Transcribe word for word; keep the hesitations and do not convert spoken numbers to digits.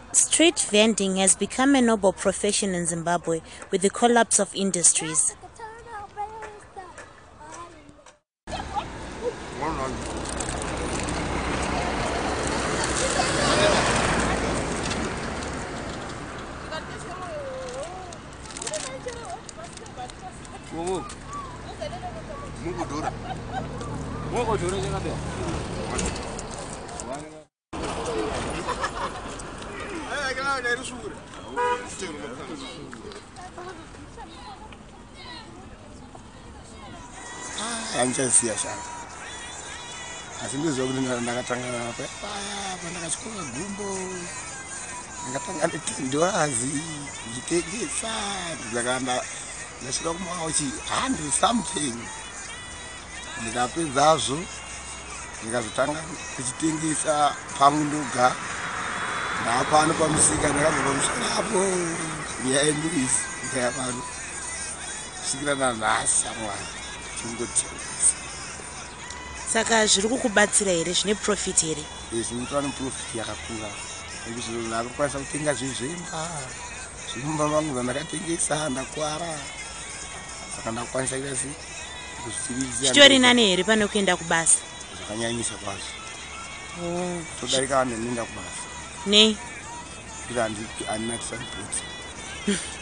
Street vending has become a noble profession in Zimbabwe with the collapse of industries. Anjasiya shaka asi ndizvokuti ndakatanga paya pandakachikora gumbo ndakatanga netindorazi ndichitengesa ndakanda ndasvika kumauchi hundred something ndikapedzazvo ndikazotanga kuchitengesa pamwe ndoga ndapano pamusika ndakabva pamusika apo nyaya yenduisi ndikaya pano kusvikira nanhasi amwari chingotengesa. Saka zviri kukubatsira here, zvine profit here? Zvinoitwa neprofit yakakura nekuti zviro ndakukwanisa kutenga zvezvemba zvimumba mangu zvandakatengesa ndakwara saka ndakukwanisa kuita sei kuzvisiririsa. Zvitori nani here pane kuenda kubasa? Zvakanyanyisa kwazvo. Oh. Todarika vanhu nenda kubasa. Nei? Kuti handina tisandiputsa.